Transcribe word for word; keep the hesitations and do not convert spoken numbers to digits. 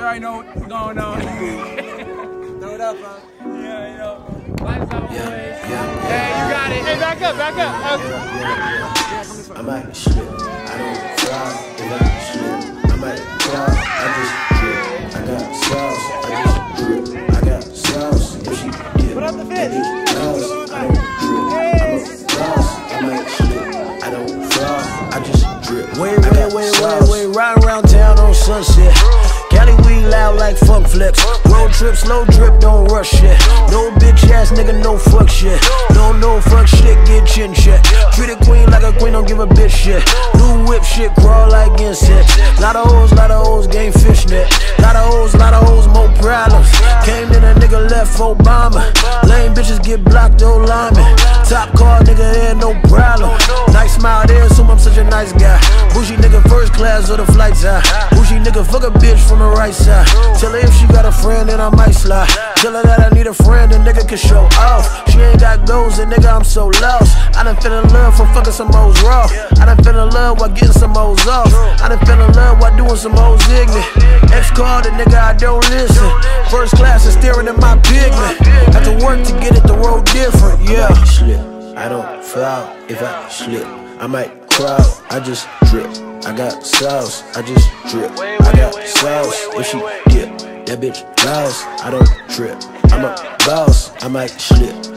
already know what's going on. Throw it up, huh? Yeah, you know. Lights out, yeah, yeah, yeah, yeah, you got it. Hey, back up, back up. Okay. Yeah, yeah, yeah. I might slip. I don't fly if I slip. I might cry. I just drip. I got sauce. I just drip. I got sauce. If she dip, put up the fish. I don't drip. I'm a boss. I might slip. I don't fly. I just drip. Wait, wait, wait, wait, wait. Riding around town on Sunset. Cali weed loud like funk flex. Road trip, slow drip, don't rush shit. No bitch ass nigga, no fuck shit. No, no fuck shit, get chin check. Treat a queen like a queen, don't give a bitch shit. New whip shit, crawl like insects. Lot of hoes, lot of hoes, game fishnet. Lot of hoes, lot of hoes, more problems. Came in a nigga left Obama. Lame bitches get blocked, old lineman. Top car nigga there, no problem. Nice smile there, assume I'm such a nice guy. Bougie nigga first class or the flights high. Bougie nigga fuck a bitch from the right side. Tell her if she got a friend, then I might slide. Tell her that I need a friend, a nigga can show off. She ain't got goals, and nigga, I'm so lost. I done fell in love from fucking some hoes raw. I done fell in love while getting some hoes off. I done fell in love while doing some hoes ignorant. Ex called the nigga, I don't listen. First class is staring at my pigment. Have to work to get it, the road different, yeah. I slip, I don't fall if I slip. I might cry, I just drip. I got sauce, I just drip. I got sauce, if she dip, that bitch lost. I don't trip. I'm a boss, I might slip.